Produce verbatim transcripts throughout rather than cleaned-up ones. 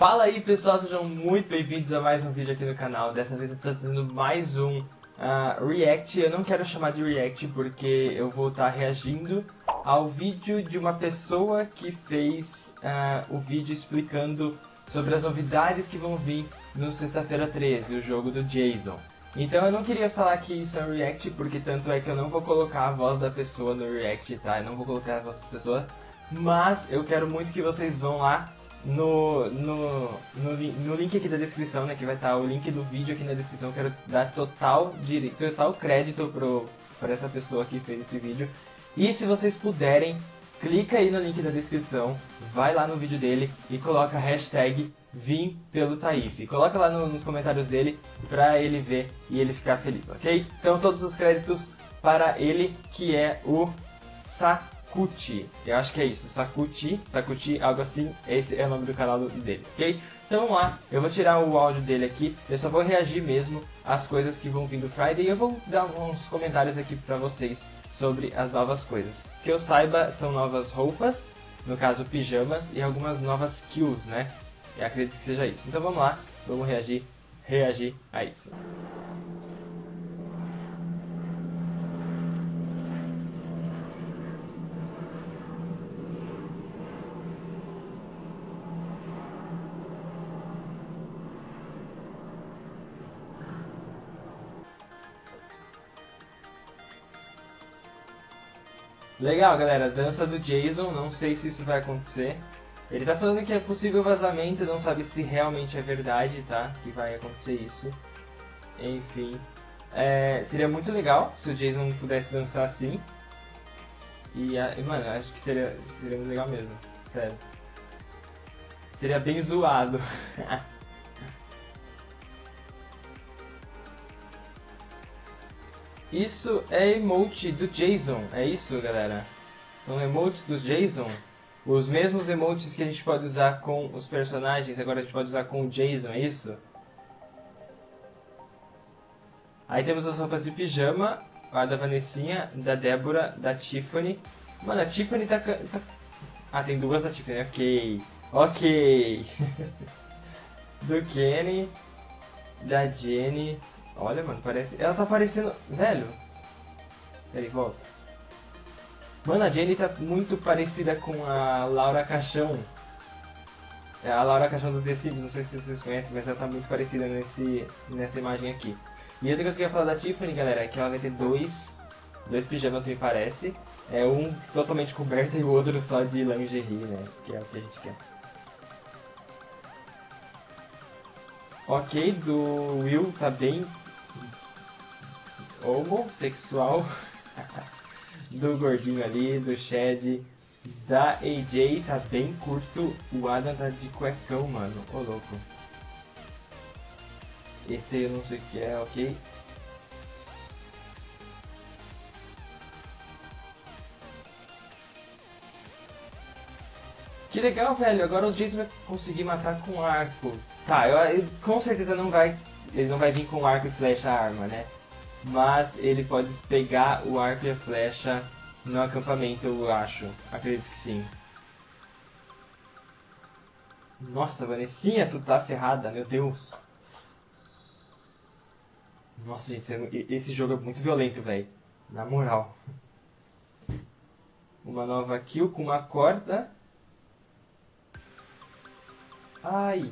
Fala aí pessoal, sejam muito bem-vindos a mais um vídeo aqui no canal. Dessa vez eu estou fazendo mais um uh, react. Eu não quero chamar de react porque eu vou estar reagindo ao vídeo de uma pessoa que fez uh, o vídeo explicando sobre as novidades que vão vir no Sexta-feira treze, o jogo do Jason. Então eu não queria falar que isso é um react, porque tanto é que eu não vou colocar a voz da pessoa no react, tá? Eu não vou colocar a voz da pessoa, mas eu quero muito que vocês vão lá no, no, no, no link aqui da descrição, né? Que vai estar o link do vídeo aqui na descrição. Eu quero dar total, total crédito pro, para essa pessoa que fez esse vídeo. E se vocês puderem, clica aí no link da descrição, vai lá no vídeo dele e coloca a hashtag Vim pelo Taif. Coloca lá no, nos comentários dele pra ele ver e ele ficar feliz, ok? Então todos os créditos para ele, que é o Sakuti. Eu acho que é isso, Sakuti, Sakuti, algo assim. Esse é o nome do canal dele, ok? Então vamos lá, eu vou tirar o áudio dele aqui. Eu só vou reagir mesmo às coisas que vão vir do Friday. E eu vou dar uns comentários aqui pra vocês sobre as novas coisas. Que eu saiba, são novas roupas, no caso pijamas, e algumas novas kills, né? Eu acredito que seja isso. Então vamos lá, vamos reagir, reagir a isso. Legal, galera, dança do Jason, não sei se isso vai acontecer. Ele tá falando que é possível vazamento, não sabe se realmente é verdade, tá? Que vai acontecer isso. Enfim, é, seria muito legal se o Jason pudesse dançar assim. E, mano, acho que seria, seria muito legal mesmo, sério. Seria bem zoado. Isso é emote do Jason, é isso, galera? São emotes do Jason. Os mesmos emotes que a gente pode usar com os personagens, agora a gente pode usar com o Jason, é isso? Aí temos as roupas de pijama, a da Vanessinha, da Débora, da Tiffany. Mano, a Tiffany tá... tá... Ah, tem duas da Tiffany, ok. Ok. Do Kenny, da Jenny. Olha, mano, parece... Ela tá parecendo... Velho. Peraí, volta. Mano, a Jenny tá muito parecida com a Laura Caixão. É a Laura Caixão do The Sims, não sei se vocês conhecem, mas ela tá muito parecida nesse, nessa imagem aqui. E outra coisa que eu ia falar da Tiffany, galera, é que ela vai ter dois, dois pijamas, me parece. É um totalmente coberto e o outro só de lingerie, né? Que é o que a gente quer. Ok, do Will tá bem homossexual. Do gordinho ali, do Chad, da A J tá bem curto. O Adam tá de cuecão, mano. Ô louco. Esse aí eu não sei o que é, ok? Que legal, velho. Agora o Jason vai conseguir matar com arco. Tá, eu, eu, com certeza não vai. Ele não vai vir com arco e flecha a arma, né? Mas ele pode pegar o arco e a flecha no acampamento, eu acho. Acredito que sim. Nossa, Vanessinha, tu tá ferrada, meu Deus. Nossa, gente, esse jogo é muito violento, velho. Na moral. Uma nova kill com uma corda. Ai.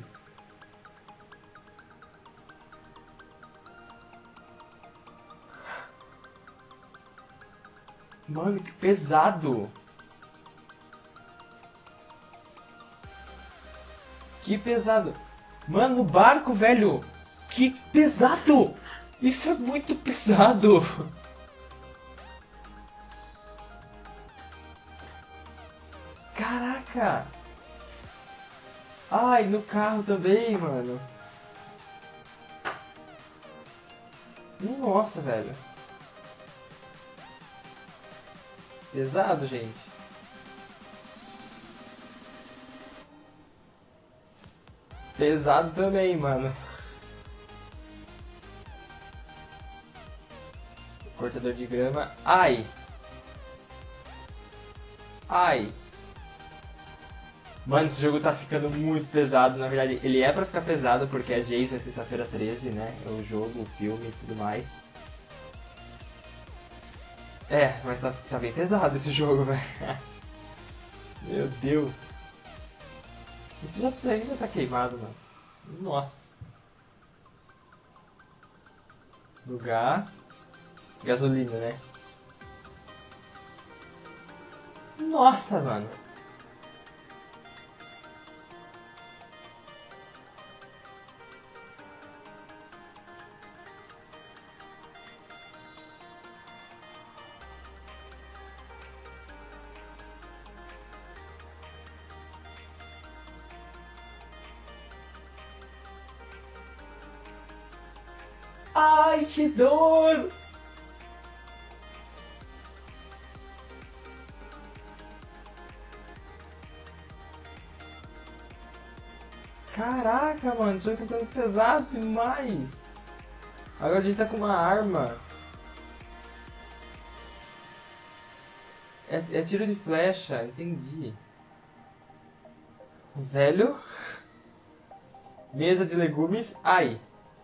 Mano, que pesado! Que pesado! Mano, no barco, velho! Que pesado! Isso é muito pesado! Caraca! Ai, no carro também, mano! Nossa, velho! Pesado, gente. Pesado também, mano. Cortador de grama. Ai! Ai! Mano, esse jogo tá ficando muito pesado. Na verdade, ele é pra ficar pesado porque é Jason, é sexta-feira treze, né? É o jogo, o filme e tudo mais. É, mas tá, tá bem pesado esse jogo, velho. Meu Deus. Isso já, isso aí já tá queimado, mano. Nossa. No gás. Gasolina, né? Nossa, mano. Ai, que dor! Caraca, mano, isso aí tá ficando pesado demais. Agora a gente tá com uma arma. É, é tiro de flecha, entendi. Velho. Mesa de legumes. Ai.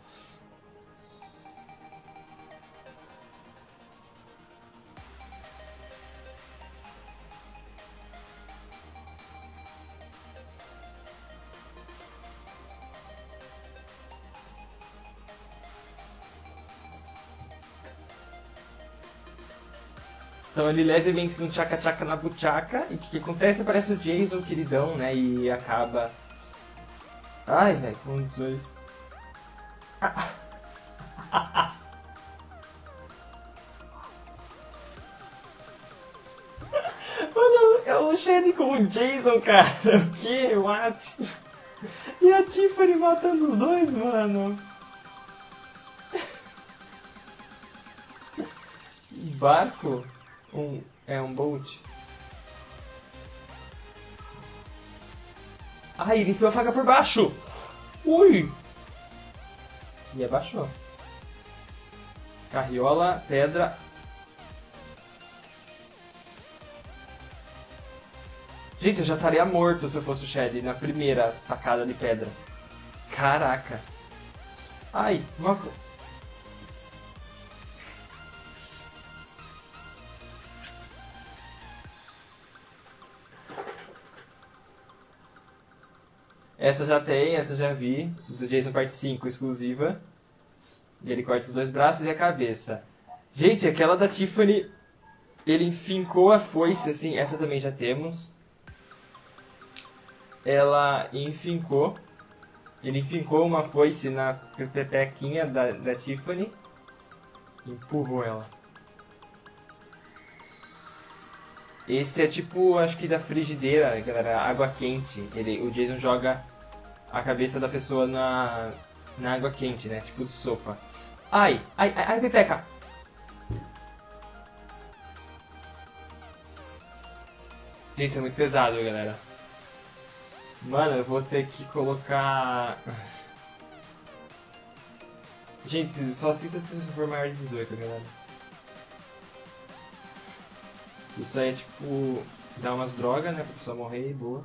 Então ele levemente com tchaca-tchaca na buchaca. E o que, que acontece? Aparece o Jason, queridão, né? E acaba... Ai, velho, com os dois... Mano, é o Shed com o Jason, cara. O que? What? E a Tiffany matando os dois, mano. Barco? Um, é um boat. Ah, ele enfiou a faca por baixo! Ui! E abaixou. Carriola, pedra. Gente, eu já estaria morto se eu fosse o Shed na primeira tacada de pedra. Caraca. Ai, uma... Essa já tem, essa já vi. Do Jason parte cinco, exclusiva. E ele corta os dois braços e a cabeça. Gente, aquela da Tiffany, ele enfincou a foice, assim, essa também já temos. Ela enfincou. Ele enfincou uma foice na pepequinha da, da Tiffany. E empurrou ela. Esse é tipo, acho que da frigideira, galera, água quente. Ele, o Jason joga a cabeça da pessoa na, na água quente, né? Tipo de sopa. Ai, ai, ai, ai, pepeca! Gente, é muito pesado, galera. Mano, eu vou ter que colocar... Gente, só assista se você for maior de dezoito, galera. Isso aí é tipo... dar umas drogas, né? Pra pessoa morrer e boa.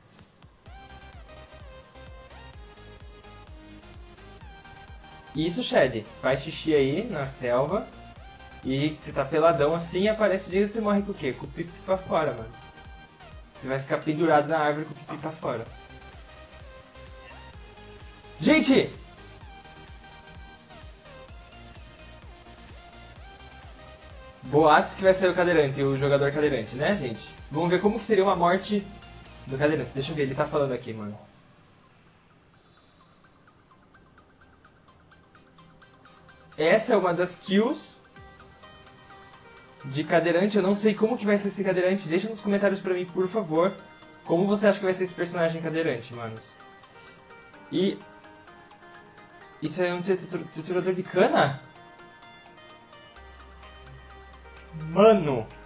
Isso, Shed. Faz xixi aí na selva. E você tá peladão assim, aparece o dia e você morre com o quê? Com o pipi pra fora, mano. Você vai ficar pendurado na árvore com o pipi pra fora. Gente! Boatos que vai sair o cadeirante, o jogador cadeirante, né, gente? Vamos ver como que seria uma morte do cadeirante. Deixa eu ver, ele tá falando aqui, mano. Essa é uma das kills de cadeirante. Eu não sei como que vai ser esse cadeirante. Deixa nos comentários pra mim, por favor. Como você acha que vai ser esse personagem cadeirante, manos? E... isso é um triturador de cana? Mano!